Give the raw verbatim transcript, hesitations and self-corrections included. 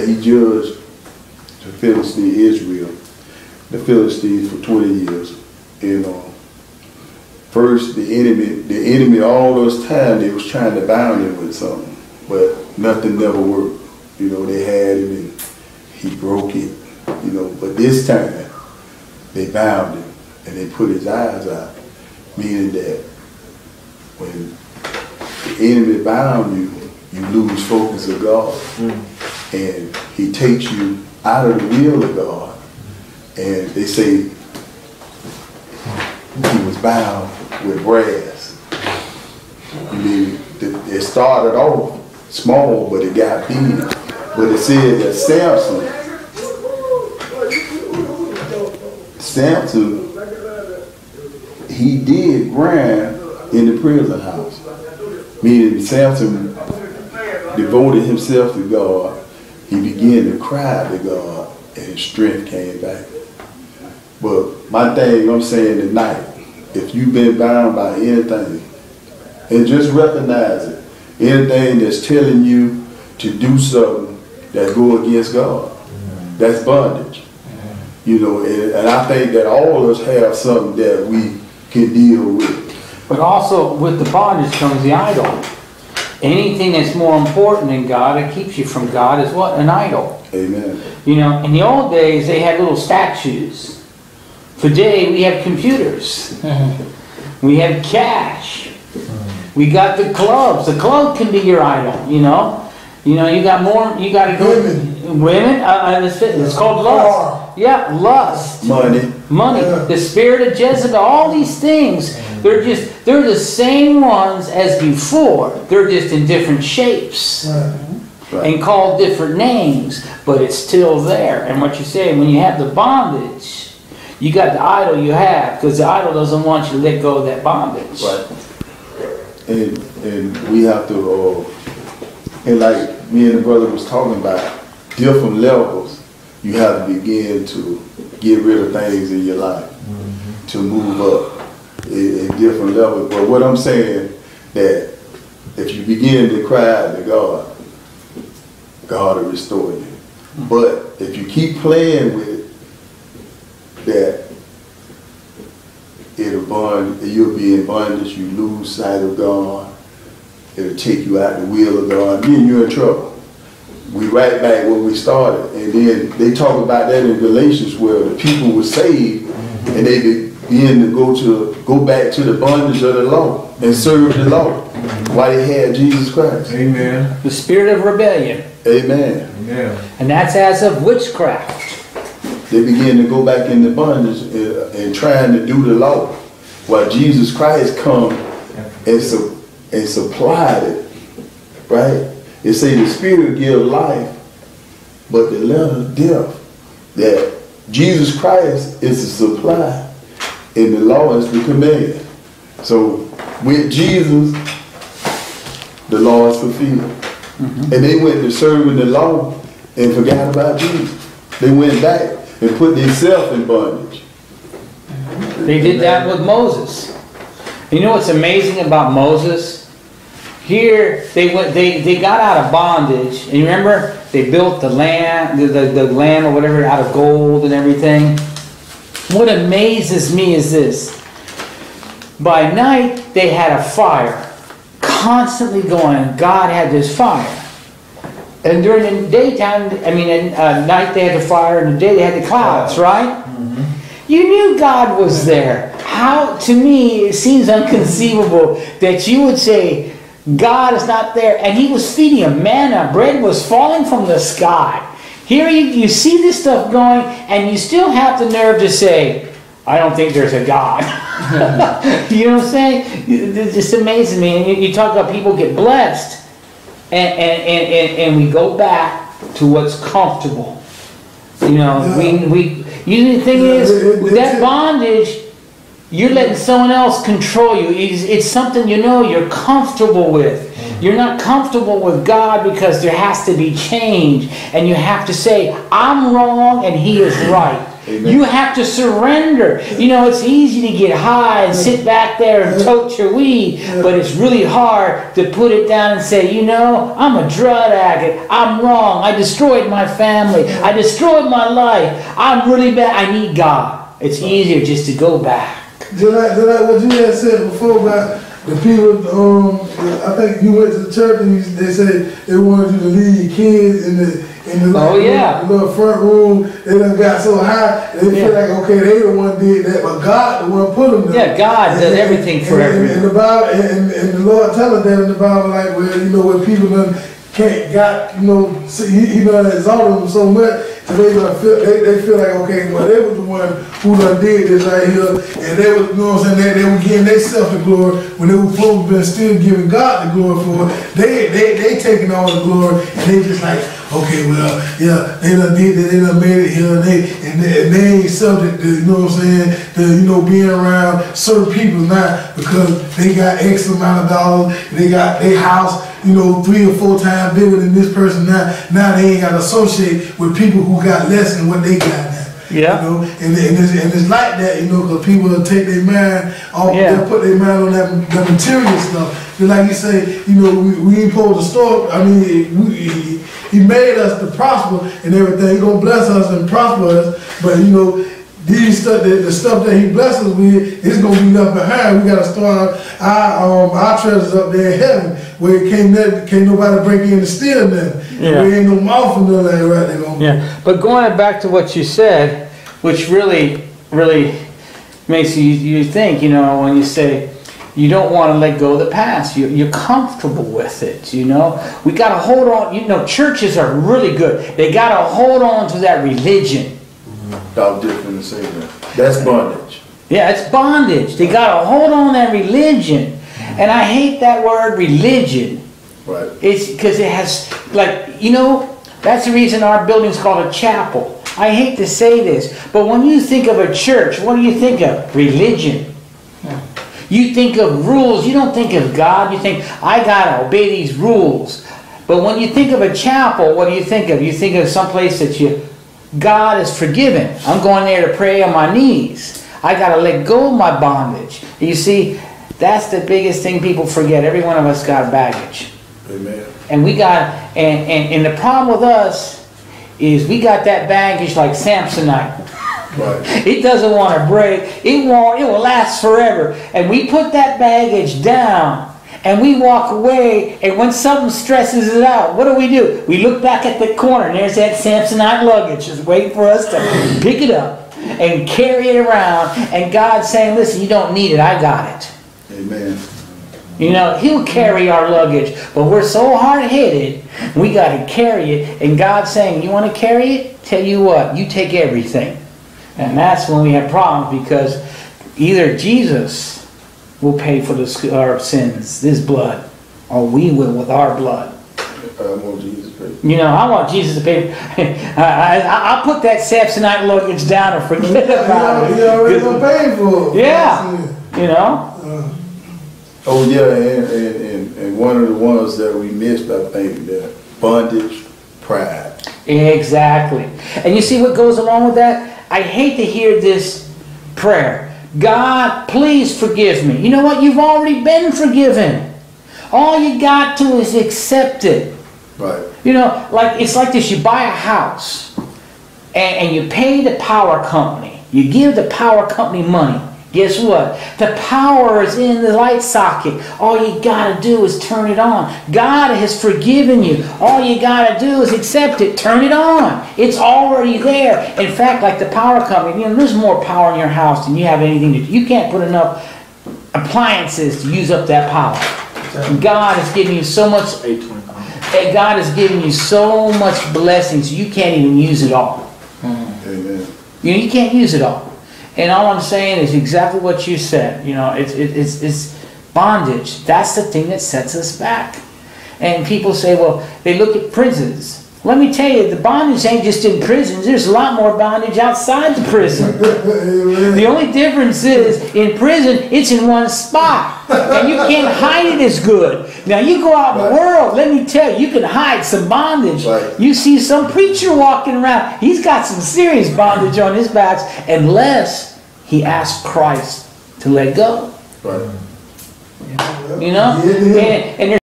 he judged the Philistine Israel, the Philistines for twenty years. And uh, first, the enemy, the enemy, all those times they was trying to bound him with something, but nothing never worked. You know, they had him and he broke it. You know, but this time they bound him and they put his eyes out, meaning that when the enemy bound you, you lose focus of God, mm. and he takes you out of the will of God. And they say he was bound with brass. I mean, it started off small, but it got big. But it said that Samson, Samson, he did grind in the prison house. Meaning Samson devoted himself to God. He began to cry to God, and his strength came back. But my thing I'm saying tonight, if you've been bound by anything, and just recognize it, anything that's telling you to do something that go against God, that's bondage. You know, and, and I think that all of us have something that we can deal with. But also with the bondage comes the idol. Anything that's more important than God, it keeps you from God, is what? An idol. Amen. You know, in the old days they had little statues. Today we have computers. We have cash. We got the clubs. The club can be your idol, you know. You know, you got more, you got to go. Women. Women, uh, it's, it's called lust. Yeah, lust. Money. Money. Yeah. The spirit of Jezebel, all these things, they're just, they're the same ones as before. They're just in different shapes. Right. And called different names, but it's still there. And what you say, when you have the bondage, you got the idol you have, because the idol doesn't want you to let go of that bondage. Right. And, and we have to, uh, and like me and the brother was talking about, different levels, you have to begin to get rid of things in your life, mm-hmm. to move up in, in different levels. But what I'm saying, that if you begin to cry out to God, God will restore you. Mm-hmm. But if you keep playing with it, that it'll bond, you'll be in bondage, you lose sight of God, it'll take you out the will of God, then you're in trouble. We right back where we started. And then they talk about that in Galatians, where the people were saved and they began to go to go back to the bondage of the law and serve the law while they had Jesus Christ. Amen. The spirit of rebellion. Amen. Amen. And that's as of witchcraft. They began to go back into bondage and, and trying to do the law, while Jesus Christ come and, su and supplied it, right? It say the spirit give life, but the letter death. That Jesus Christ is the supply, and the law is the command. So with Jesus, the law is fulfilled. Mm-hmm. And they went to serving the law and forgot about Jesus. They went back and put themselves in bondage. They did that with Moses. You know what's amazing about Moses? Here they went. They they got out of bondage, and you remember they built the land, the, the the land or whatever, out of gold and everything. What amazes me is this: by night they had a fire, constantly going. God had this fire, and during the daytime, I mean, at uh, night they had the fire, and the day they had the clouds, right? Mm-hmm. You knew God was there. How, to me, it seems inconceivable that you would say God is not there. And he was feeding them manna. Bread was falling from the sky. Here you, you see this stuff going, and you still have the nerve to say, I don't think there's a God. You know what I'm saying? It just amazes me. And you, you talk about people get blessed, and, and, and, and, and we go back to what's comfortable. You know, yeah. we, we, you, the thing is, with that bondage, you're letting someone else control you. It's, it's something you know you're comfortable with. You're not comfortable with God because there has to be change. And you have to say, I'm wrong and he is right. Amen. You have to surrender. You know, it's easy to get high and sit back there and tote your weed, but it's really hard to put it down and say, you know, I'm a drug addict. I'm wrong. I destroyed my family. I destroyed my life. I'm really bad. I need God. It's easier just to go back. Just like, just like what you had said before about the people, um, I think you went to the church and you, they said they wanted you to leave your kids in the in the, oh, little, yeah. the little front room. They done got so high, they yeah. feel like, okay, they the one did that, but God the one put them there. Yeah, God and, does and, everything for and, everyone. And the Bible, and, and the Lord tell us that in the Bible, like, well, you know, when people done can't got, you know, see, he, he done exalted them so much, so they gonna feel, they, they feel like, okay, well, they was the one who done did this right here, and they was, you know what I'm saying, they, they were giving themselves the glory, when they were supposed to be still giving God the glory for it. They, they, they taking all the glory, and they just like, okay, well, yeah, they done did that, they done made it here, and they, and they, and they ain't subject to, you know what I'm saying, to, you know, being around certain people now, because they got X amount of dollars, they got their house, you know, three or four times bigger than this person now. Now they ain't got to associate with people who got less than what they got now. Yeah. You know, and, and, it's, and it's like that, you know, because people will take their mind off, Yeah. they'll put their mind on that, that material stuff. Just like you say, you know, we, we ain't supposed to store, I mean, we, he, he made us to prosper and everything. He gonna bless us and prosper us, but you know, these stuff, the, the stuff that he blesses us with, it's gonna be left behind. We gotta store our um, our treasures up there in heaven, where it can't never, can't nobody break in and steal nothing. Yeah. There ain't no mouth and none of that right there. Gonna Yeah, but going back to what you said, which really, really makes you you think, you know, when you say you don't want to let go of the past, you, you're comfortable with it, you know. We got to hold on. You know, churches are really good. They got to hold on to that religion. Dog different to say that. That's bondage. Yeah, it's bondage. They got to hold on that religion. And I hate that word religion. Right. It's because it has, like, you know, that's the reason our building's called a chapel. I hate to say this, but when you think of a church, what do you think of? Religion. You think of rules. You don't think of God. You think, I got to obey these rules. But when you think of a chapel, what do you think of? You think of someplace that you, God is forgiven. I'm going there to pray on my knees. I got to let go of my bondage. You see, that's the biggest thing people forget. Every one of us got baggage. Amen. And we got, and, and, and the problem with us is we got that baggage like Samsonite. Right. It doesn't want to break. It won't, it will last forever. And we put that baggage down and we walk away, and when something stresses it out, what do we do? We look back at the corner and there's that Samsonite luggage just waiting for us to pick it up and carry it around, and God's saying, listen, you don't need it, I got it. Amen. You know, He'll carry our luggage, but we're so hard-headed, we got to carry it, and God's saying, you want to carry it? Tell you what, you take everything. And that's when we have problems, because either Jesus will pay for the, our sins, His blood, or we will with our blood. I want Jesus to pay. You know, I want Jesus to pay. I, I, I'll put that Samsonite luggage down and forget about it. He already gonna pay for it. Yeah, you know. Uh, Oh yeah, and, and, and, and one of the ones that we missed, I think, that bondage, pride. Exactly. And you see what goes along with that? I hate to hear this prayer. God, please forgive me. You know what? You've already been forgiven. All you got to is accept it. Right. You know, like it's like this. You buy a house and, and you pay the power company. You give the power company money. Guess what? The power is in the light socket. All you got to do is turn it on. God has forgiven you. All you got to do is accept it. Turn it on. It's already there. In fact, like the power company, you know, there's more power in your house than you have anything to do. You can't put enough appliances to use up that power. God has given you so much. And God has given you so much blessings, you can't even use it all. Amen. You know, you can't use it all. And all I'm saying is exactly what you said. You know, it's, it, it's, it's bondage. That's the thing that sets us back. And people say, well, they look at prisons. Let me tell you, the bondage ain't just in prisons. There's a lot more bondage outside the prison. The only difference is, in prison, it's in one spot. And you can't hide it as good. Now you go out in the Right. world, let me tell you, you can hide some bondage. Right. You see some preacher walking around, he's got some serious bondage on his back unless he asks Christ to let go. Right. You know? Yeah, yeah. And, and